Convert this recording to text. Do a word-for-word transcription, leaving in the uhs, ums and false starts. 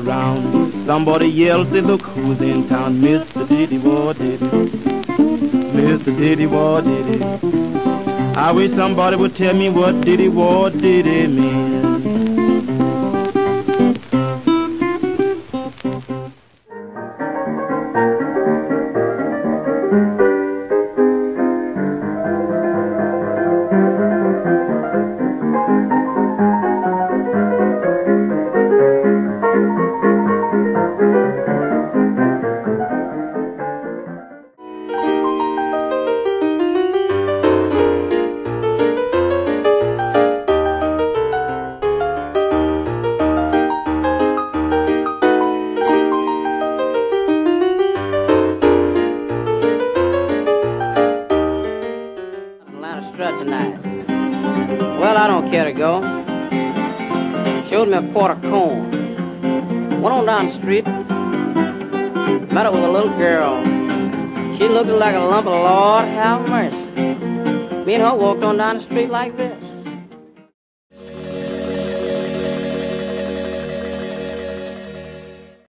around. Somebody yells, say, look who's in town. Mister Diddy Wah Diddy, Mister Diddy Wah Diddy. I wish somebody would tell me what Diddy Wah Diddy means. Strut tonight. Well, I don't care to go. Showed me a quart of corn. Went on down the street. Met up with a little girl. She looked like a lump of Lord have mercy. Me and her walked on down the street like this.